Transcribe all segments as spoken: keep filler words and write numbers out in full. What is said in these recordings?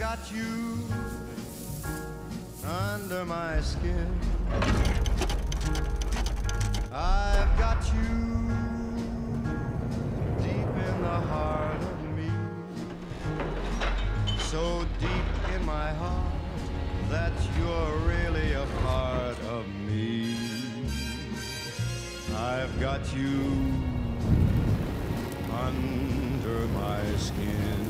got you under my skin. I've got you deep in the heart of me, so deep in my heart that you're really a part of me. I've got you under my skin.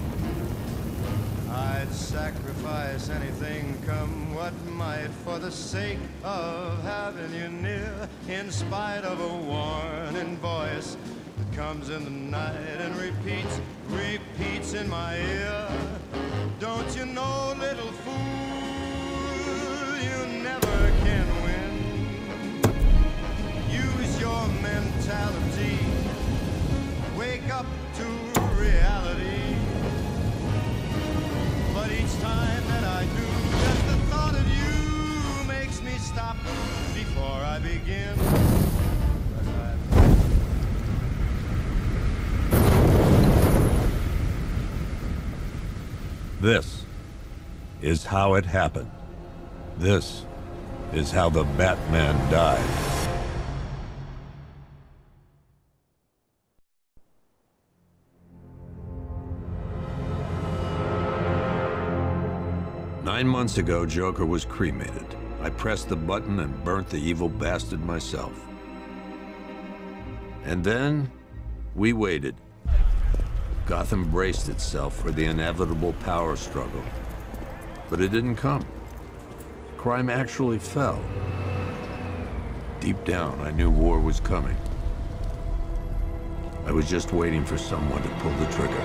I'd sacrifice anything, come what might, for the sake of having you near, in spite of a warning voice that comes in the night and repeats, repeats in my ear. Don't you know, little fool, you never can win. Use your mentality, wake up to reality. But each time that I do, just the thought of you makes me stop before I begin. This is how it happened. This is how the Batman died. Nine months ago, Joker was cremated. I pressed the button and burnt the evil bastard myself. And then, we waited. Gotham braced itself for the inevitable power struggle. But it didn't come. Crime actually fell. Deep down, I knew war was coming. I was just waiting for someone to pull the trigger.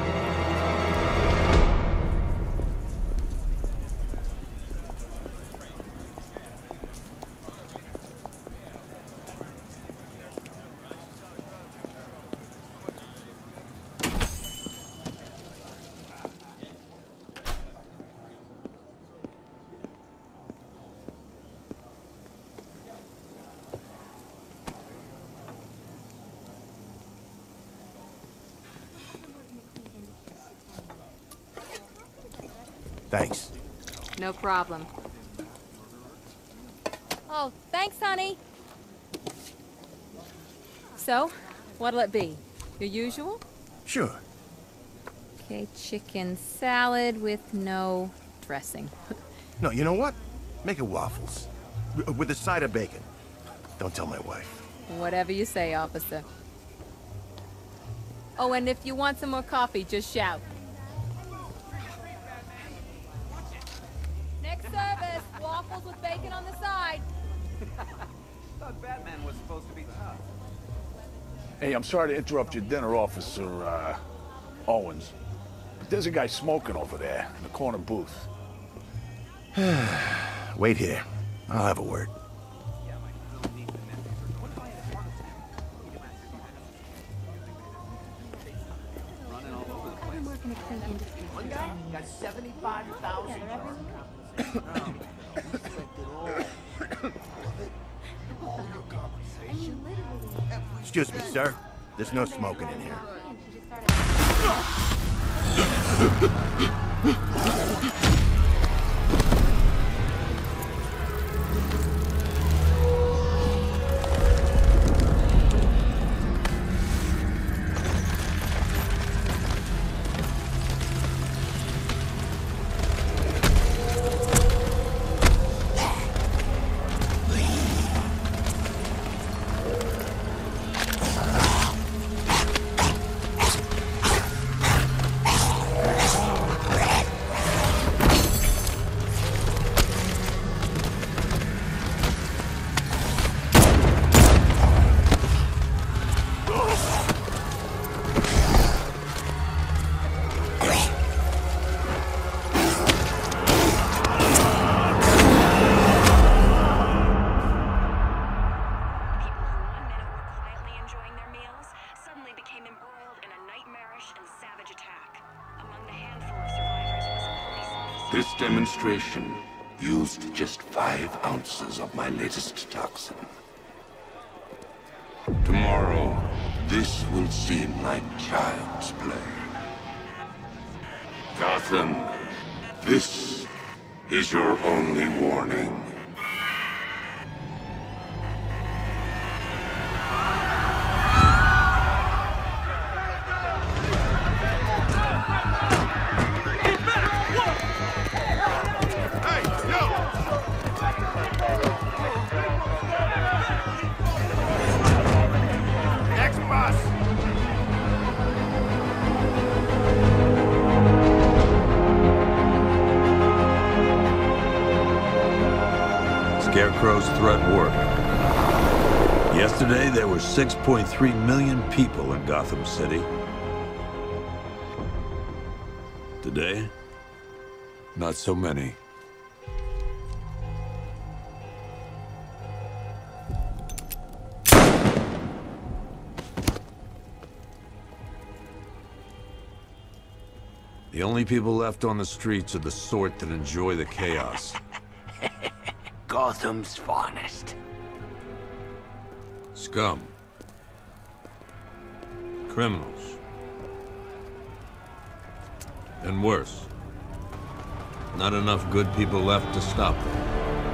Thanks. No problem. Oh, thanks, honey. So, what'll it be? Your usual? Sure. Okay, chicken salad with no dressing. No, you know what? Make it waffles. W- with a side of bacon. Don't tell my wife. Whatever you say, officer. Oh, and if you want some more coffee, just shout. Next service, waffles with bacon on the side. Thought Batman was supposed to be tough. Hey, I'm sorry to interrupt your dinner, Officer, uh, Owens. But there's a guy smoking over there in the corner booth. Wait here. I'll have a word. One guy got seventy-five thousand. Excuse me, sir. There's no smoking in here. This demonstration used just five ounces of my latest toxin. Tomorrow, this will seem like child's play. Gotham, This is your only warning. Scarecrow's threat worked. Yesterday, there were six point three million people in Gotham City. Today, not so many. The only people left on the streets are the sort that enjoy the chaos. Gotham's finest. Scum. Criminals. And worse. Not enough good people left to stop them.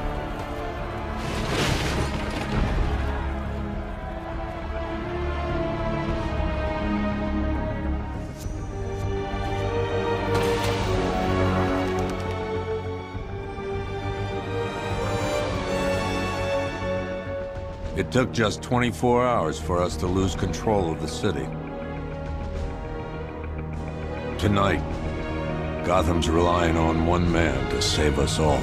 It took just twenty-four hours for us to lose control of the city. Tonight, Gotham's relying on one man to save us all.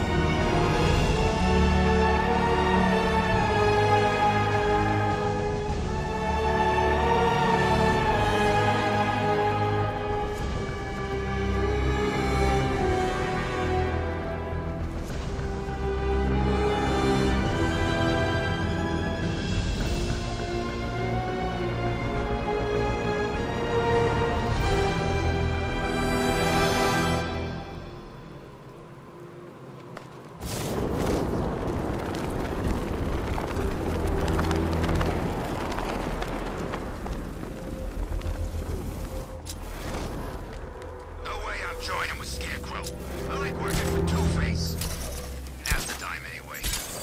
Join him with Scarecrow. I like working for Two-Face. Half the time, anyway.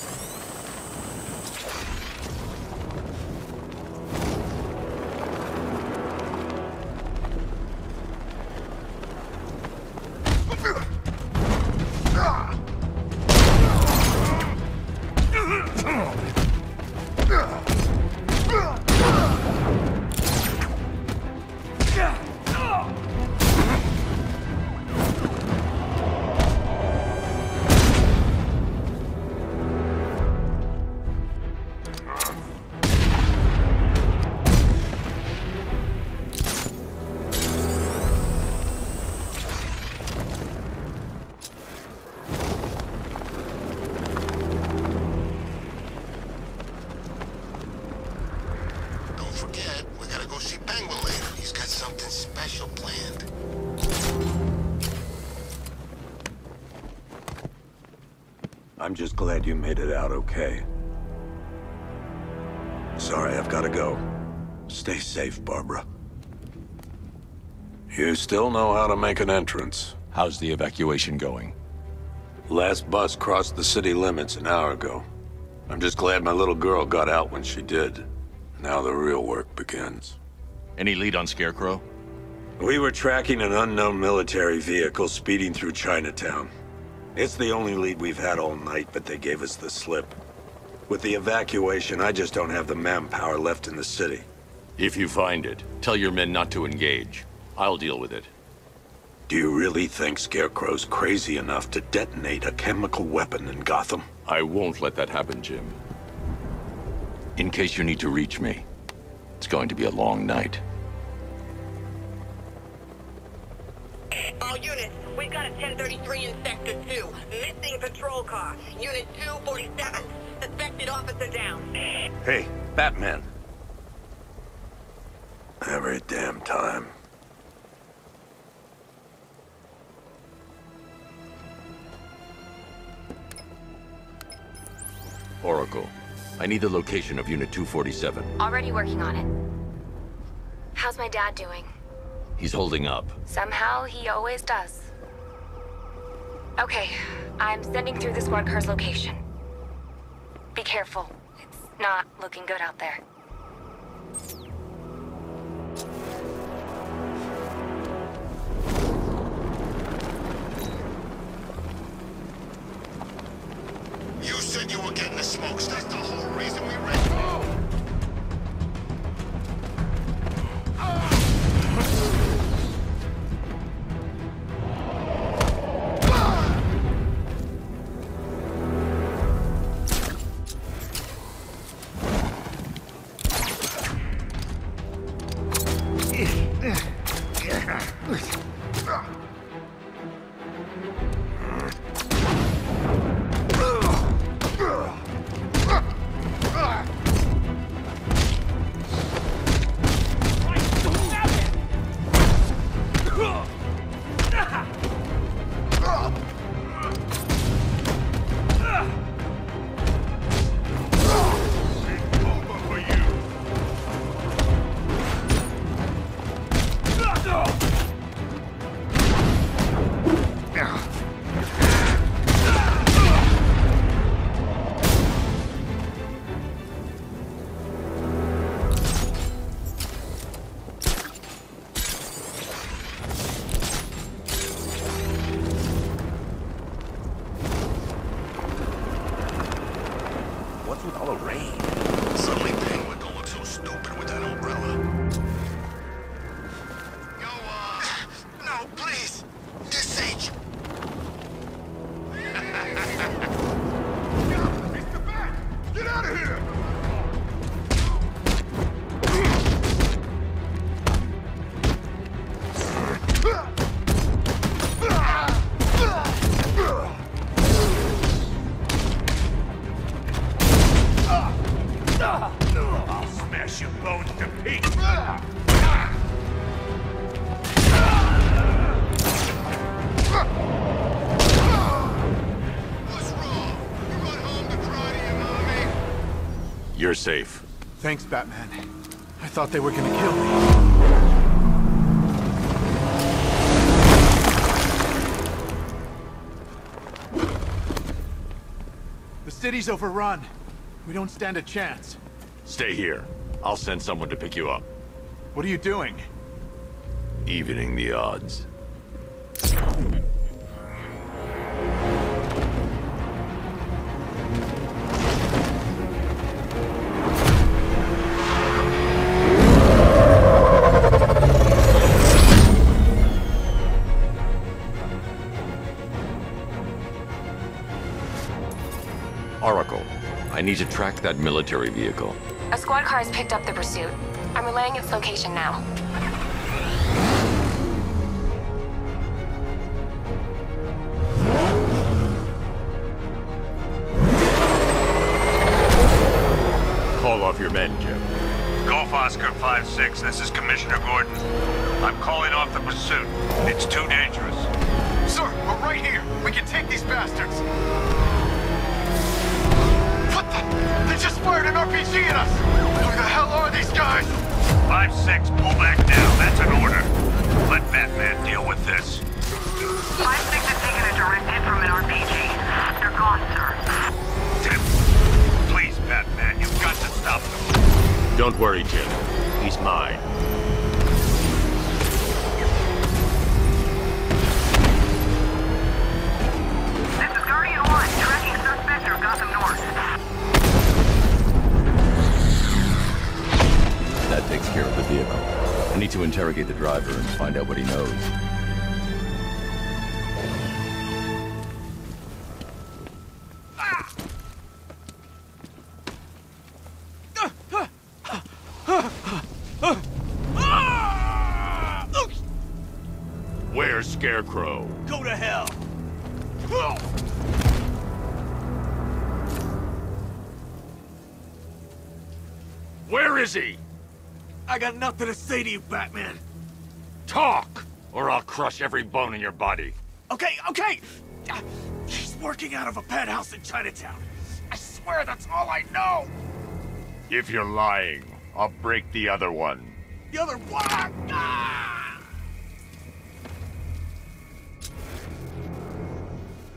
I'm just glad you made it out okay. Sorry, I've gotta go. Stay safe, Barbara. You still know how to make an entrance. How's the evacuation going? Last bus crossed the city limits an hour ago. I'm just glad my little girl got out when she did. Now the real work begins. Any lead on Scarecrow? We were tracking an unknown military vehicle speeding through Chinatown. It's the only lead we've had all night, but they gave us the slip. With the evacuation, I just don't have the manpower left in the city. If you find it, tell your men not to engage. I'll deal with it. Do you really think Scarecrow's crazy enough to detonate a chemical weapon in Gotham? I won't let that happen, Jim. In case you need to reach me, it's going to be a long night. All units, we've got a ten thirty-three in Sector two. Missing patrol car. Unit two forty-seven. Suspected officer down. Hey, Batman. Every damn time. Oracle, I need the location of Unit two forty-seven. Already working on it. How's my dad doing? He's holding up. Somehow, he always does. Okay, I'm sending through the squad car's location. Be careful. It's not looking good out there. You said you were getting the smokes. That's the whole reason we ran. Oh! You're safe. Thanks, Batman. I thought they were gonna kill me. The city's overrun. We don't stand a chance. Stay here. I'll send someone to pick you up. What are you doing? Evening the odds. Oracle, I need to track that military vehicle. A squad car has picked up the pursuit. I'm relaying its location now. Call off your men, Jim. Golf Oscar five six, this is Commissioner Gordon. I'm calling off the pursuit. It's too dangerous. Sir, we're right here. We can take these bastards. What the? They just fired an R P G at us! Who the hell are these guys? five six, pull back now. That's an order. Let Batman deal with this. five six has taken a direct hit from an R P G. They're gone, sir. Tim, please, Batman, you've got to stop them. Don't worry, Jim. He's mine. This is Guardian one, tracking suspect through Gotham North. That takes care of the vehicle. I need to interrogate the driver and find out what he knows. Where's Scarecrow? Go to hell! Where is he? I got nothing to say to you, Batman. Talk, or I'll crush every bone in your body. Okay, okay! He's working out of a penthouse in Chinatown. I swear that's all I know! If you're lying, I'll break the other one. The other one! Ah!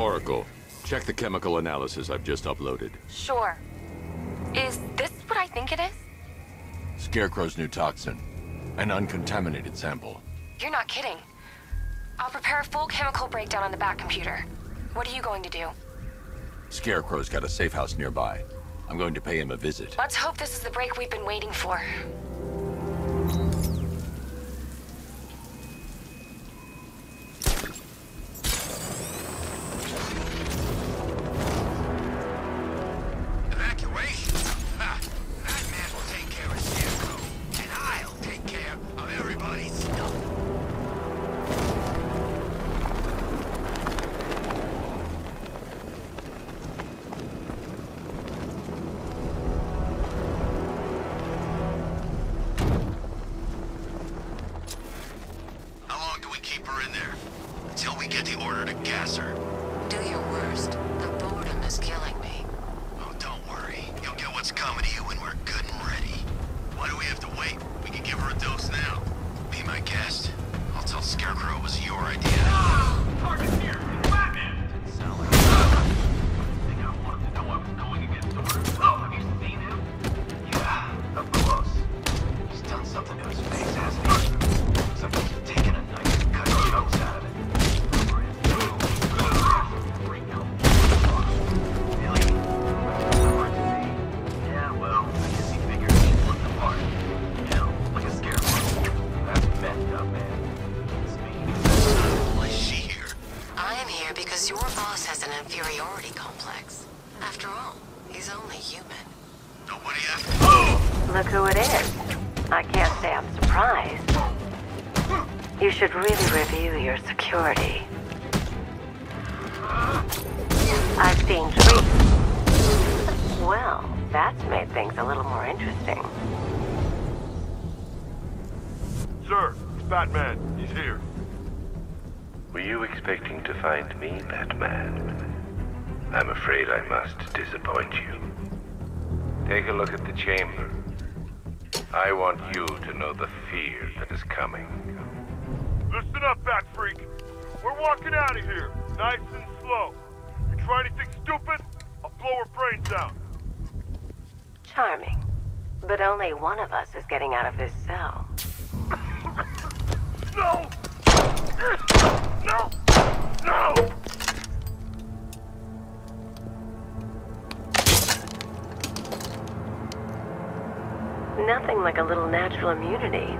Oracle, check the chemical analysis I've just uploaded. Sure. Is this what I think it is? Scarecrow's new toxin. An uncontaminated sample. You're not kidding. I'll prepare a full chemical breakdown on the back computer. What are you going to do? Scarecrow's got a safe house nearby. I'm going to pay him a visit. Let's hope this is the break we've been waiting for. Evacuation? Ha! That man will take care of Scarecrow, and I'll take care of everybody's stuff. How long do we keep her in there? Until we get the order to gas her. Do your worst. The boredom is killing me. Oh, don't worry. You'll get what's coming to you when we're good and ready. Why do we have to wait? We can give her a dose now. Be my guest. I'll tell Scarecrow it was your idea. Target here! It's Batman! Didn't sound like I think I wanted to know I was going against orders. Oh, have you seen him? Yeah, up close. He's done something to his face, hasn't he? Looks like he's taken a knife and cut chunks out of it. Freak out. Really? Hard to see. Yeah, well, I guess he figured he'd look the part. You know, like a scarecrow. That's messed up, man. It's me. Why is she here? I am here because your boss has an inferiority complex. After all, he's only human. Nobody after. Look who it is. I can't say I'm surprised. You should really review your security. I've seen trees. Well, that's made things a little more interesting. Sir, it's Batman. He's here. Were you expecting to find me, Batman? I'm afraid I must disappoint you. Take a look at the chamber. I want you to know the fear that is coming. Listen up, Bat Freak. We're walking out of here, nice and slow. You try anything stupid, I'll blow her brains out. Charming. But only one of us is getting out of this cell. No! No! No! Nothing like a little natural immunity.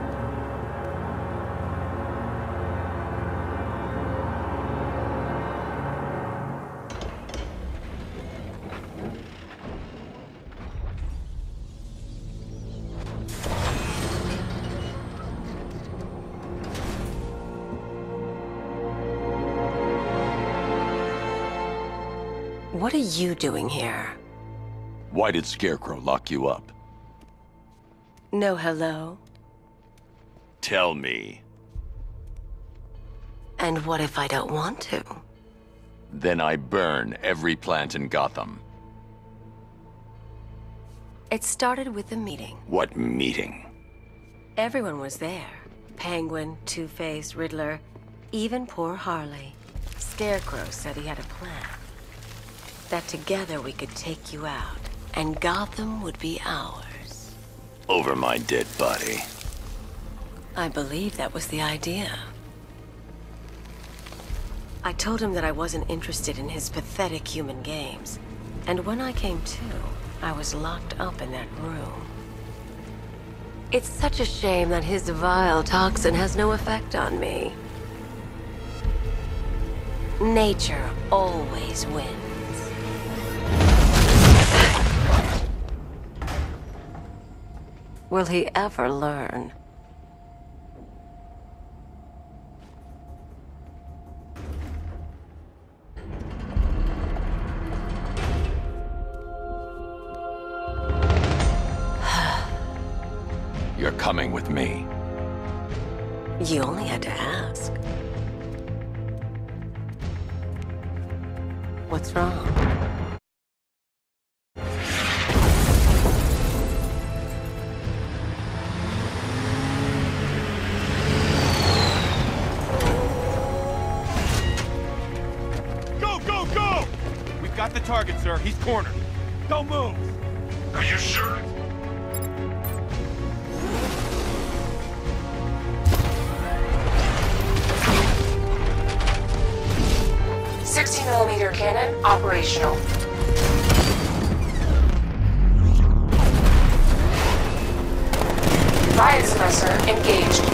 What are you doing here? Why did Scarecrow lock you up? No hello? Tell me. And what if I don't want to? Then I burn every plant in Gotham. It started with a meeting. What meeting? Everyone was there. Penguin, Two-Face, Riddler, even poor Harley. Scarecrow said he had a plan. That together we could take you out, and Gotham would be ours. Over my dead body. I believe that was the idea. I told him that I wasn't interested in his pathetic human games. And when I came to, I was locked up in that room. It's such a shame that his vile toxin has no effect on me. Nature always wins. Will he ever learn? You're coming with me. You only had to ask. What's wrong? Go, Got the target, sir. He's cornered. Don't move! Are you sure? sixty millimeter cannon operational. Riot suppressor engaged.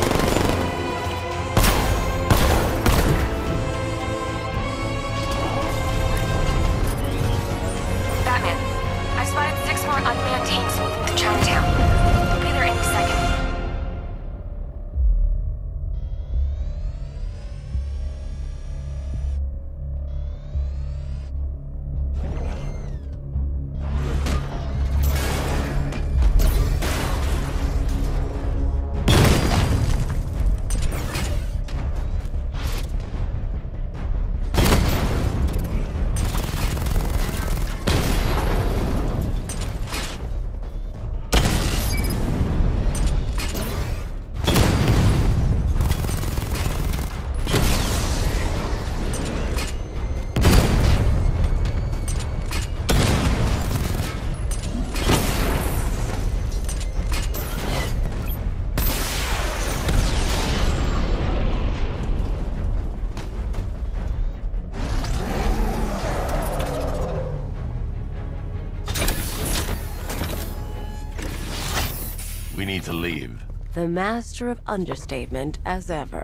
Batman, I spotted six more unmanned tanks moving through Chinatown. They'll be there any second. We need to leave. The master of understatement as ever.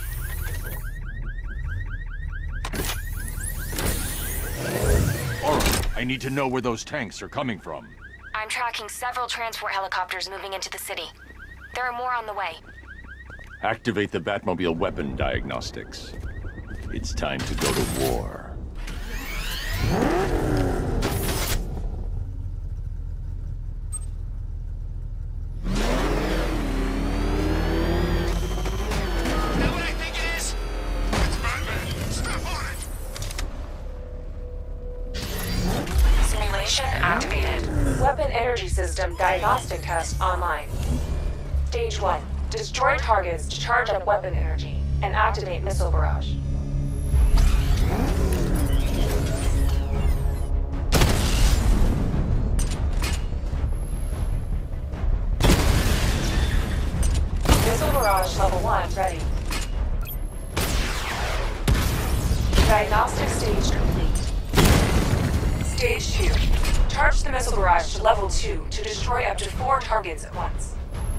Alright, I need to know where those tanks are coming from. I'm tracking several transport helicopters moving into the city. There are more on the way. Activate the Batmobile weapon diagnostics. It's time to go to war. Activated. Weapon energy system diagnostic test online. Stage one. Destroy targets to charge up weapon energy and activate missile barrage. Missile barrage level one ready. Diagnostic stage complete. Stage two. Charge the missile barrage to level two to destroy up to four targets at once.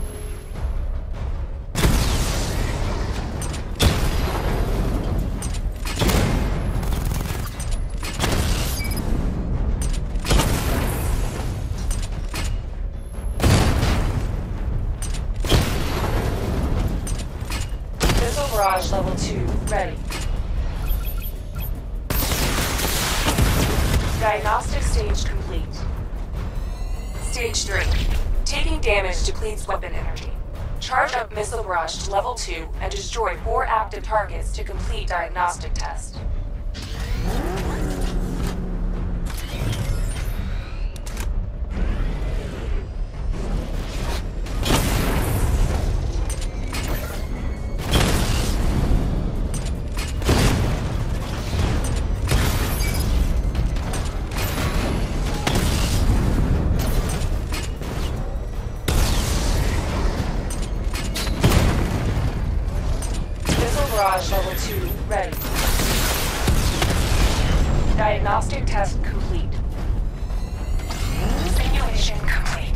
Missile barrage level two ready. Diagnostic stage complete. Stage three. Taking damage depletes weapon energy. Charge up missile barrage to level two and destroy four active targets to complete diagnostic test. Barrage level two ready. Diagnostic test complete. Simulation complete.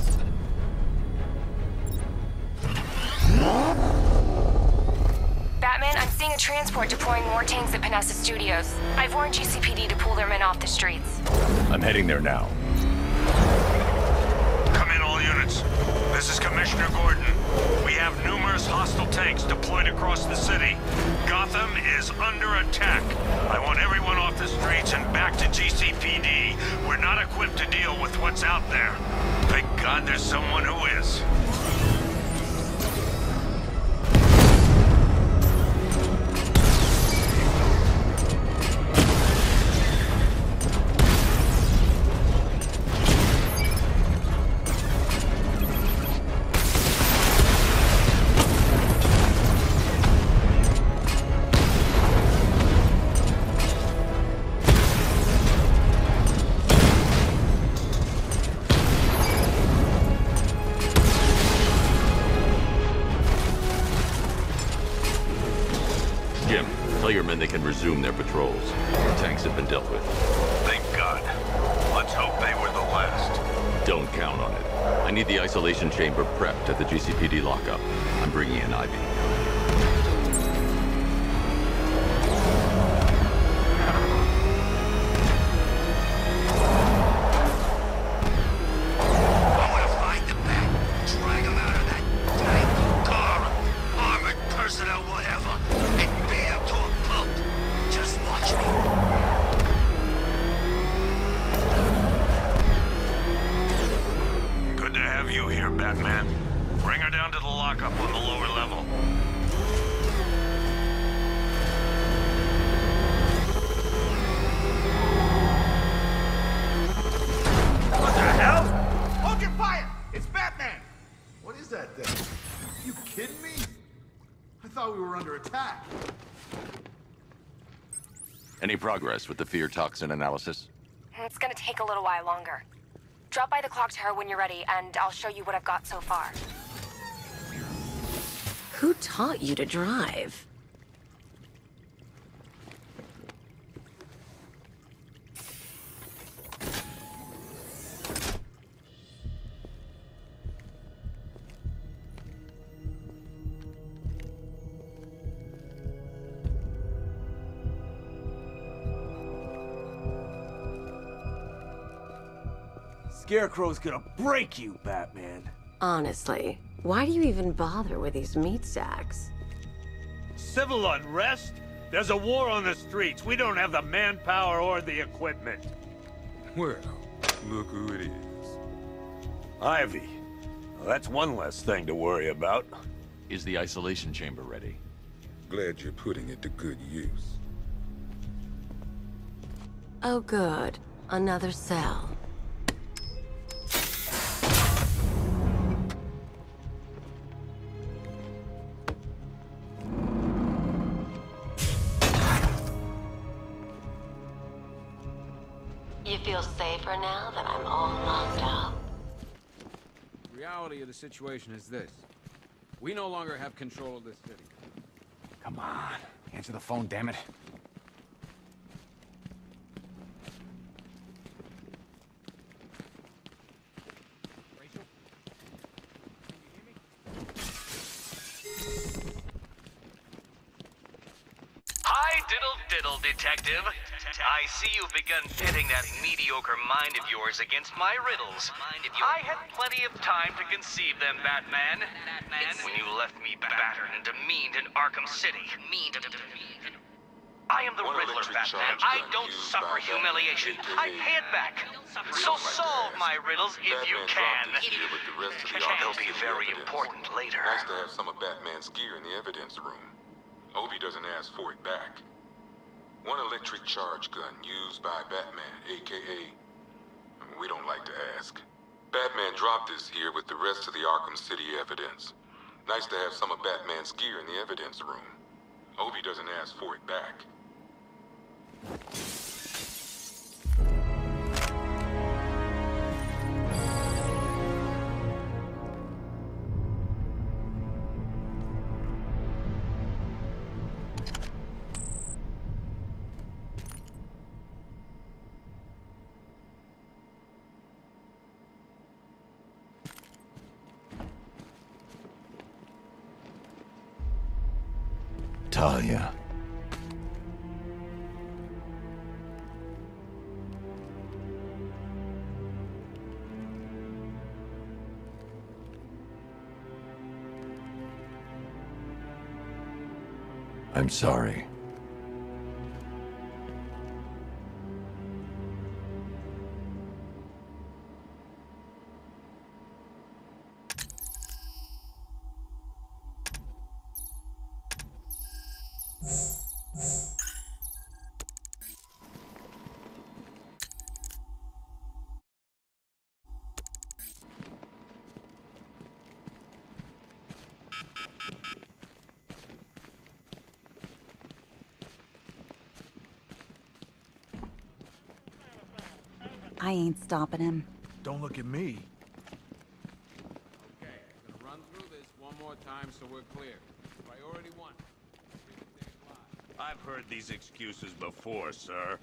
Batman, I'm seeing a transport deploying more tanks at Panessa Studios. I've warned G C P D to pull their men off the streets. I'm heading there now. Come in, all units. This is Commissioner Gordon. We have numerous hostile tanks deployed across the city. Gotham is under attack. I want everyone off the streets and back to G C P D. We're not equipped to deal with what's out there. Thank God there's someone who is. resume their patrols. The tanks have been dealt with. Thank God. Let's hope they were the last. Don't count on it. I need the isolation chamber prepped at the G C P D lockup. I'm bringing in Ivy. Any progress with the fear toxin analysis? It's gonna take a little while longer. Drop by the clock tower when you're ready, and I'll show you what I've got so far. Who taught you to drive? Scarecrow's gonna break you, Batman. Honestly, why do you even bother with these meat sacks? Civil unrest? There's a war on the streets. We don't have the manpower or the equipment. Well, look who it is. Ivy. Well, that's one less thing to worry about. Is the isolation chamber ready? Glad you're putting it to good use. Oh good. Another cell. You feel safer now that I'm all locked up? The reality of the situation is this. We no longer have control of this city. Come on. Answer the phone, damn it. Rachel? Can you hear me? Hi, diddle diddle, detective. I see you've begun pitting that mediocre mind of yours against my riddles. I had plenty of time to conceive them, Batman. When you left me battered and demeaned in Arkham City. I am the Riddler, Batman. I don't suffer humiliation. I pay it back. So solve my riddles if you can. They'll be very important later. Nice to have some of Batman's gear in the evidence room. Obi doesn't ask for it back. One electric charge gun used by Batman, a k a we don't like to ask. Batman dropped this here with the rest of the Arkham City evidence. Nice to have some of Batman's gear in the evidence room. Obi doesn't ask for it back. Talia. I'm sorry. I ain't stopping him. Don't look at me. Okay, I'm gonna run through this one more time so we're clear. Priority one. I've heard these excuses before, sir.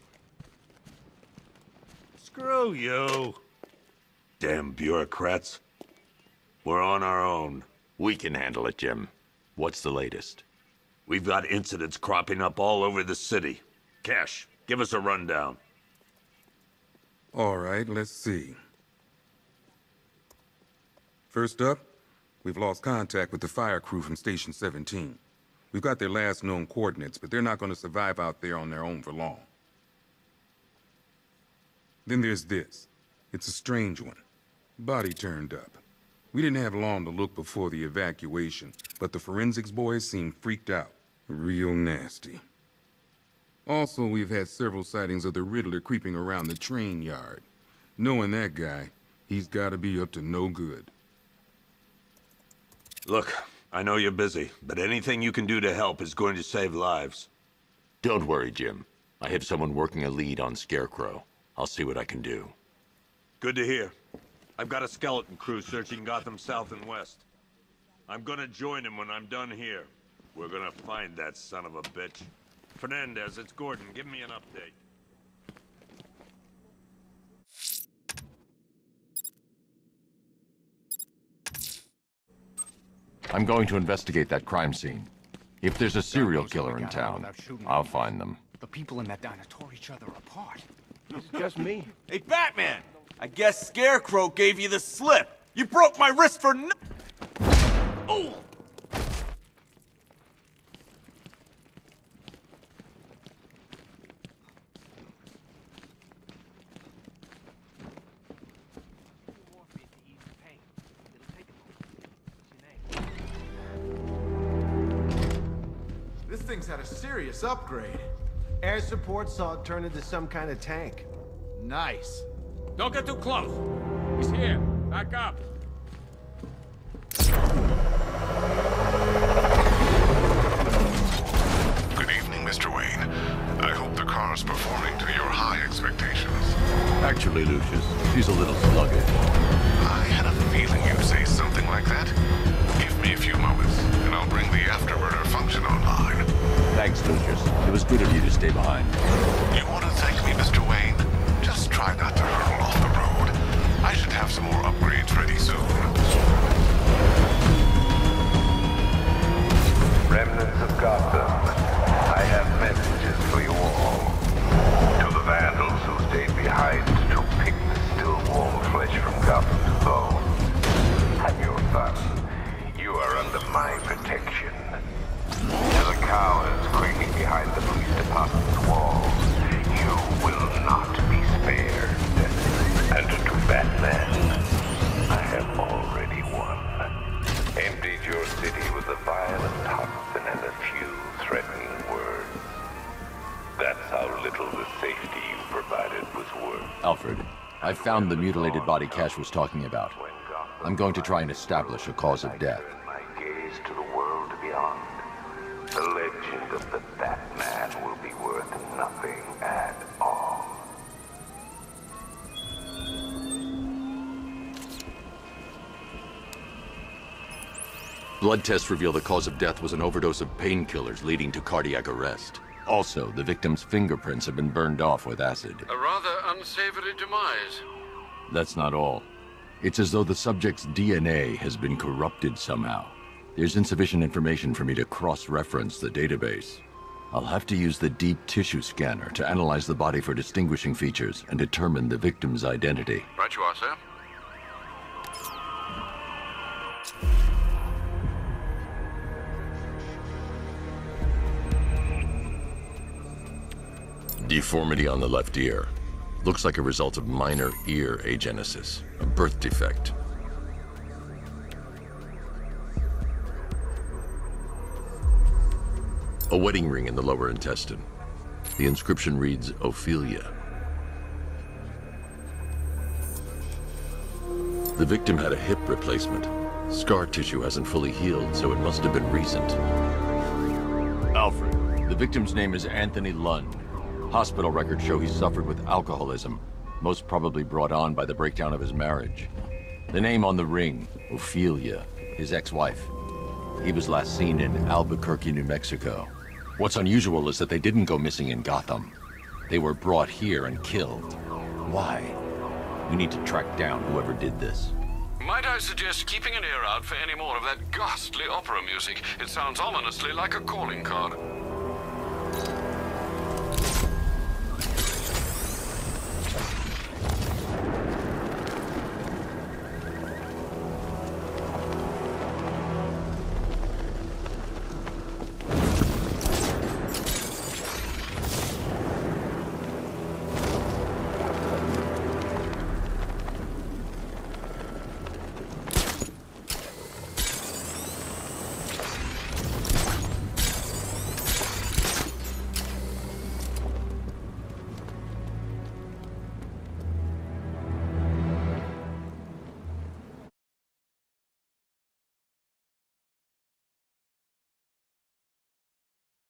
Screw you. Damn bureaucrats. We're on our own. We can handle it, Jim. What's the latest? We've got incidents cropping up all over the city. Cash, give us a rundown. All right, let's see. First up, we've lost contact with the fire crew from Station seventeen. We've got their last known coordinates, but they're not going to survive out there on their own for long. Then there's this. It's a strange one. Body turned up. We didn't have long to look before the evacuation, but the forensics boys seemed freaked out. Real nasty. Also, we've had several sightings of the Riddler creeping around the train yard. Knowing that guy, he's got to be up to no good. Look, I know you're busy, but anything you can do to help is going to save lives. Don't worry, Jim. I have someone working a lead on Scarecrow. I'll see what I can do. Good to hear. I've got a skeleton crew searching Gotham South and West. I'm gonna join him when I'm done here. We're gonna find that son of a bitch. Fernandez, it's Gordon. Give me an update. I'm going to investigate that crime scene. If there's a serial killer in town, I'll find them. The people in that diner tore each other apart. It's just me. Hey, Batman! I guess Scarecrow gave you the slip. You broke my wrist for no- Oh! This thing's had a serious upgrade. Air support saw it turn into some kind of tank. Nice. Don't get too close. He's here. Back up. Good evening, Mister Wayne. I hope the car's performing to your high expectations. Actually, Lucius, she's a little sluggish. I had a feeling you'd say something like that. Give me a few moments, and I'll bring the afterburner function online. Thanks, Lucius. It was good of you to stay behind. You want to thank me, Mister Wayne? Just try not to hurtle off the road. I should have some more upgrades ready soon. Remnants of Gotham, I have messages for you all. To the vandals who stayed behind to pick the still warm flesh from Gotham's bone. Have your fun. You are under my protection. To the cowards quaking behind the police department's walls, you will not be spared. And to Batman, I have already won. Emptied your city with a violent toxin and a few threatening words. That's how little the safety you provided was worth. Alfred, I found the mutilated body Cash was talking about. I'm going to try and establish a cause of death. My gaze to the world beyond. The legend of the Batman will be worth nothing at all. Blood tests reveal the cause of death was an overdose of painkillers leading to cardiac arrest. Also, the victim's fingerprints have been burned off with acid. A rather unsavory demise. That's not all. It's as though the subject's D N A has been corrupted somehow. There's insufficient information for me to cross-reference the database. I'll have to use the deep tissue scanner to analyze the body for distinguishing features and determine the victim's identity. Right you are, sir. Deformity on the left ear. Looks like a result of minor ear agenesis, a birth defect. A wedding ring in the lower intestine. The inscription reads, Ophelia. The victim had a hip replacement. Scar tissue hasn't fully healed, so it must have been recent. Alfred, the victim's name is Anthony Lund. Hospital records show he suffered with alcoholism, most probably brought on by the breakdown of his marriage. The name on the ring, Ophelia, his ex-wife. He was last seen in Albuquerque, New Mexico. What's unusual is that they didn't go missing in Gotham. They were brought here and killed. Why? We need to track down whoever did this. Might I suggest keeping an ear out for any more of that ghastly opera music? It sounds ominously like a calling card.